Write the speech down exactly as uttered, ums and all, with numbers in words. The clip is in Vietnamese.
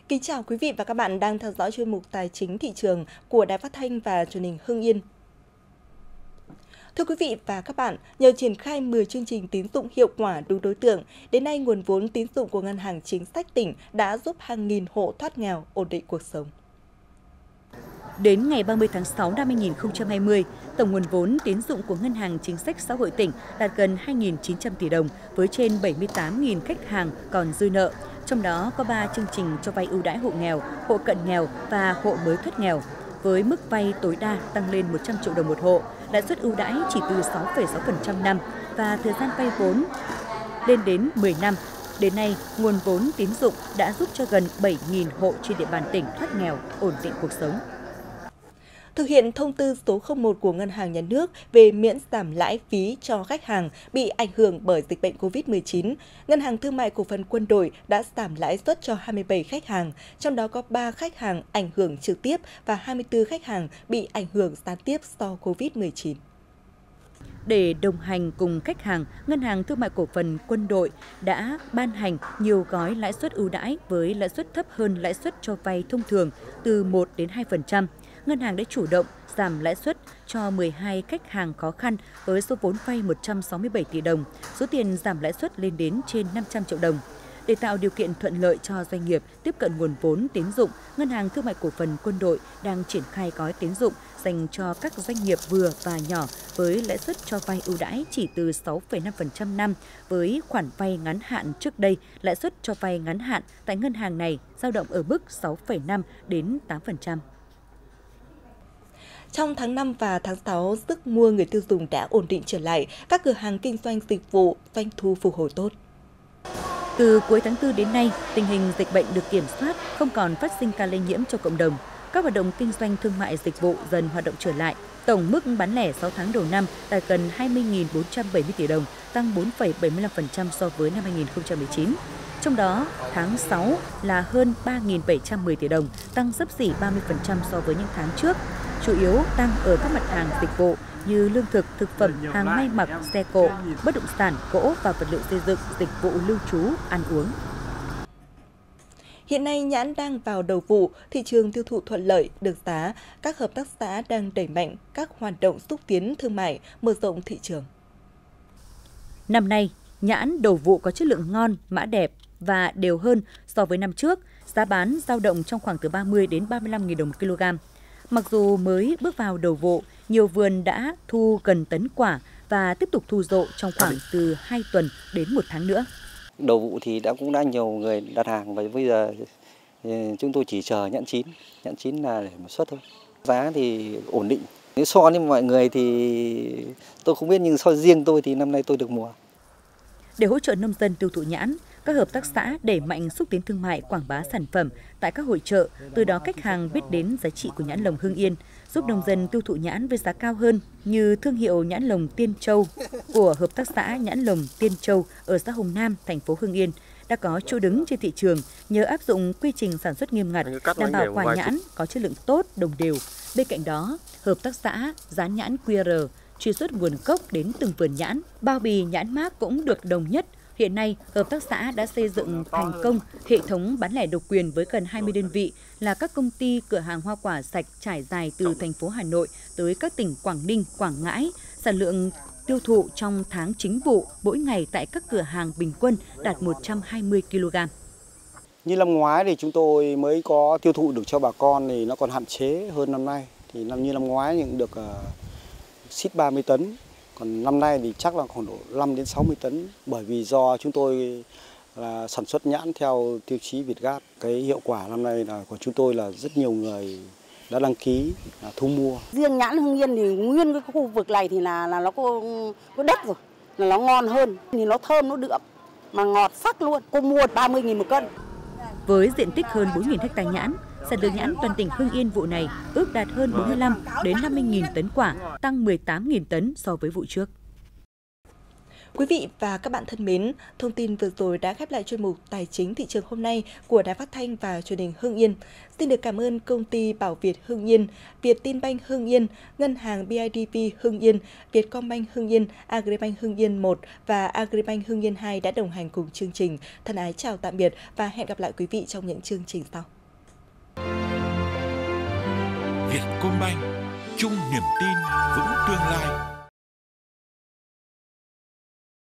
Kính chào quý vị và các bạn đang theo dõi chuyên mục Tài chính thị trường của Đài Phát thanh và Truyền hình Hưng Yên. Thưa quý vị và các bạn, nhờ triển khai mười chương trình tín dụng hiệu quả đúng đối tượng, đến nay nguồn vốn tín dụng của Ngân hàng Chính sách tỉnh đã giúp hàng nghìn hộ thoát nghèo, ổn định cuộc sống. Đến ngày ba mươi tháng sáu năm hai nghìn không trăm hai mươi, tổng nguồn vốn tín dụng của Ngân hàng Chính sách Xã hội tỉnh đạt gần hai nghìn chín trăm tỷ đồng với trên bảy mươi tám nghìn khách hàng còn dư nợ. Trong đó có ba chương trình cho vay ưu đãi hộ nghèo, hộ cận nghèo và hộ mới thoát nghèo. Với mức vay tối đa tăng lên một trăm triệu đồng một hộ, lãi suất ưu đãi chỉ từ sáu phẩy sáu phần trăm năm và thời gian vay vốn lên đến mười năm. Đến nay, nguồn vốn tín dụng đã giúp cho gần bảy nghìn hộ trên địa bàn tỉnh thoát nghèo, ổn định cuộc sống. Thực hiện thông tư số không một của Ngân hàng Nhà nước về miễn giảm lãi phí cho khách hàng bị ảnh hưởng bởi dịch bệnh Covid mười chín, Ngân hàng Thương mại Cổ phần Quân đội đã giảm lãi suất cho hai mươi bảy khách hàng, trong đó có ba khách hàng ảnh hưởng trực tiếp và hai mươi tư khách hàng bị ảnh hưởng gián tiếp do Covid mười chín. Để đồng hành cùng khách hàng, Ngân hàng Thương mại Cổ phần Quân đội đã ban hành nhiều gói lãi suất ưu đãi với lãi suất thấp hơn lãi suất cho vay thông thường từ một đến hai phần trăm. Ngân hàng đã chủ động giảm lãi suất cho mười hai khách hàng khó khăn với số vốn vay một trăm sáu mươi bảy tỷ đồng, số tiền giảm lãi suất lên đến trên năm trăm triệu đồng. Để tạo điều kiện thuận lợi cho doanh nghiệp tiếp cận nguồn vốn tín dụng, Ngân hàng Thương mại Cổ phần Quân đội đang triển khai gói tín dụng dành cho các doanh nghiệp vừa và nhỏ với lãi suất cho vay ưu đãi chỉ từ sáu phẩy năm phần trăm năm, với khoản vay ngắn hạn trước đây, lãi suất cho vay ngắn hạn tại ngân hàng này dao động ở mức sáu phẩy năm đến tám phần trăm. Trong tháng năm và tháng sáu, sức mua người tiêu dùng đã ổn định trở lại, các cửa hàng kinh doanh dịch vụ doanh thu phục hồi tốt. Từ cuối tháng tư đến nay, tình hình dịch bệnh được kiểm soát, không còn phát sinh ca lây nhiễm cho cộng đồng. Các hoạt động kinh doanh thương mại dịch vụ dần hoạt động trở lại. Tổng mức bán lẻ sáu tháng đầu năm đạt gần hai mươi nghìn bốn trăm bảy mươi tỷ đồng, tăng bốn phẩy bảy mươi lăm phần trăm so với năm hai nghìn không trăm mười chín. Trong đó, tháng sáu là hơn ba nghìn bảy trăm mười tỷ đồng, tăng xấp xỉ ba mươi phần trăm so với những tháng trước. Chủ yếu tăng ở các mặt hàng dịch vụ như lương thực, thực phẩm, hàng may mặc, xe cộ, bất động sản, gỗ và vật liệu xây dựng, dịch vụ lưu trú, ăn uống. Hiện nay nhãn đang vào đầu vụ, thị trường tiêu thụ thuận lợi, được giá, các hợp tác xã đang đẩy mạnh các hoạt động xúc tiến thương mại, mở rộng thị trường. Năm nay, nhãn đầu vụ có chất lượng ngon, mã đẹp và đều hơn so với năm trước, giá bán dao động trong khoảng từ ba mươi đến ba mươi lăm nghìn đồng một kg. Mặc dù mới bước vào đầu vụ, nhiều vườn đã thu gần tấn quả và tiếp tục thu rộ trong khoảng từ hai tuần đến một tháng nữa. Đầu vụ thì đã cũng đã nhiều người đặt hàng và bây giờ chúng tôi chỉ chờ nhãn chín, nhãn chín là để mà xuất thôi. Giá thì ổn định. Nếu so với mọi người thì tôi không biết, nhưng so riêng tôi thì năm nay tôi được mùa. Để hỗ trợ nông dân tiêu thụ nhãn, các hợp tác xã đẩy mạnh xúc tiến thương mại, quảng bá sản phẩm tại các hội chợ, từ đó khách hàng biết đến giá trị của nhãn lồng Hưng Yên, giúp nông dân tiêu thụ nhãn với giá cao hơn, như thương hiệu nhãn lồng Tiên Châu của hợp tác xã nhãn lồng Tiên Châu ở xã Hồng Nam, thành phố Hưng Yên đã có chỗ đứng trên thị trường nhờ áp dụng quy trình sản xuất nghiêm ngặt, đảm bảo quả nhãn có chất lượng tốt, đồng đều. Bên cạnh đó, hợp tác xã dán nhãn quy rờ truy xuất nguồn gốc đến từng vườn nhãn, bao bì nhãn mác cũng được đồng nhất. Hiện nay, hợp tác xã đã xây dựng thành công hệ thống bán lẻ độc quyền với gần hai mươi đơn vị là các công ty cửa hàng hoa quả sạch trải dài từ thành phố Hà Nội tới các tỉnh Quảng Ninh, Quảng Ngãi. Sản lượng tiêu thụ trong tháng chính vụ mỗi ngày tại các cửa hàng bình quân đạt một trăm hai mươi ki lô gam. Như năm ngoái thì chúng tôi mới có tiêu thụ được cho bà con thì nó còn hạn chế hơn năm nay. Thì năm như năm ngoái thì cũng được uh, xít ba mươi tấn. Còn năm nay thì chắc là khoảng độ năm đến sáu mươi tấn, bởi vì do chúng tôi là sản xuất nhãn theo tiêu chí Việt Gáp. Cái hiệu quả năm nay là của chúng tôi là rất nhiều người đã đăng ký là thu mua. Riêng nhãn Hưng Yên thì nguyên cái khu vực này thì là là nó có có đất rồi, là nó ngon hơn, thì nó thơm, nó đượm mà ngọt sắc luôn. Cô mua ba mươi nghìn một cân. Với diện tích hơn bốn nghìn ha nhãn, sản lượng nhãn toàn tỉnh Hưng Yên vụ này ước đạt hơn bốn mươi lăm đến năm mươi nghìn tấn quả, tăng mười tám nghìn tấn so với vụ trước. Quý vị và các bạn thân mến, thông tin vừa rồi đã khép lại chuyên mục Tài chính thị trường hôm nay của Đài Phát thanh và Truyền hình Hưng Yên. Xin được cảm ơn công ty Bảo Việt Hưng Yên, Vietinbank Hưng Yên, Ngân hàng bê i đê pê Hưng Yên, Vietcombank Hưng Yên, Agribank Hưng Yên một và Agribank Hưng Yên hai đã đồng hành cùng chương trình. Thân ái chào tạm biệt và hẹn gặp lại quý vị trong những chương trình sau. Vietcombank, chung niềm tin, vững tương lai.